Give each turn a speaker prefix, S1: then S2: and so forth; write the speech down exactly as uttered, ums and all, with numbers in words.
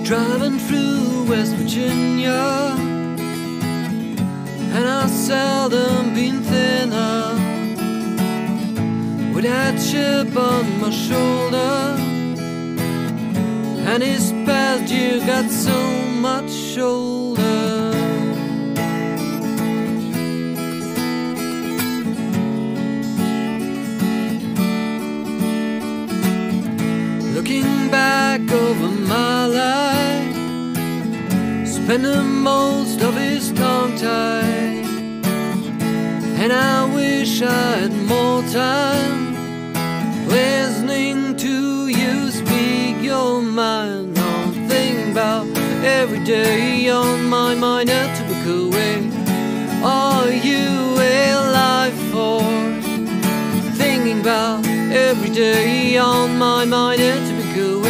S1: driving through West Virginia, and I seldom been thinner, with that chip on my shoulder. And this past year got so much shoulder. Looking back over my life, spending most of his tongue-tied, and I wish I had more time listening to you speak your mind. I'm thinking about every day on my mind a typical way. Are you a life force? Thinking about every day on my mind a typical way.